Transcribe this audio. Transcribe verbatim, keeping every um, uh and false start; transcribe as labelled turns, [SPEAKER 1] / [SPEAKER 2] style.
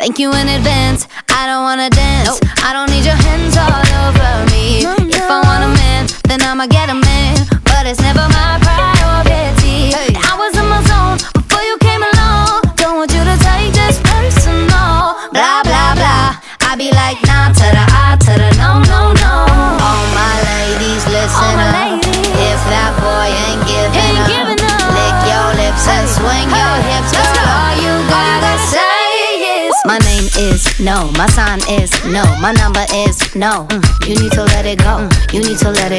[SPEAKER 1] Thank you in advance, I don't wanna dance.
[SPEAKER 2] Nope.
[SPEAKER 1] I don't need your hands all over me.
[SPEAKER 2] No, no.
[SPEAKER 1] If I want a man, then I'ma get a man, but it's never my priority.
[SPEAKER 2] Hey.
[SPEAKER 1] I was in my zone before you came along. Don't want you to take this personal. Blah, blah, blah. I be like, nah to the I to the no, no, no. All my ladies, listen
[SPEAKER 2] All my
[SPEAKER 1] up.
[SPEAKER 2] ladies.
[SPEAKER 1] If that boy ain't giving
[SPEAKER 2] Ain't
[SPEAKER 1] up,
[SPEAKER 2] giving up.
[SPEAKER 1] lick your lips and
[SPEAKER 2] Hey.
[SPEAKER 1] swing
[SPEAKER 2] Hey.
[SPEAKER 1] your hips,
[SPEAKER 2] Let's
[SPEAKER 1] girl.
[SPEAKER 2] go.
[SPEAKER 1] All you gotta say is, my name is no, my sign is no, my number is no. Mm. You need to let it go. Mm. You need to let it